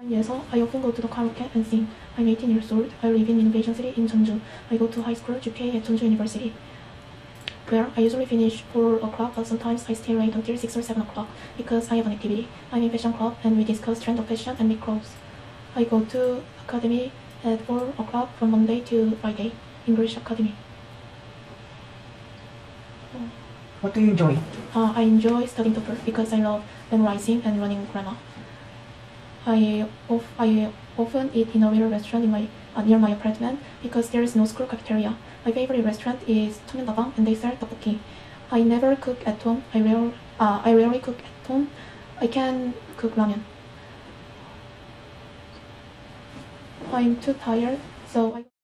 Yes, I often go to the karaoke and sing. I'm 18 years old. I live in Innovation City in Jeonju. I go to high school GK at Jeonju University, where I usually finish 4 o'clock, but sometimes I stay late until 6 or 7 o'clock because I have an activity. I'm in fashion club and we discuss trend of fashion and make clothes. I go to academy at 4 o'clock from Monday to Friday, English Academy. What do you enjoy? I enjoy studying TOEFL because I love memorizing and learning grammar. I often eat in a little restaurant near my apartment because there is no school cafeteria. My favorite restaurant is Cheonmyeondagang and they sell tteokbokki. I never cook at home. I rarely cook at home. I can cook ramen. I'm too tired, so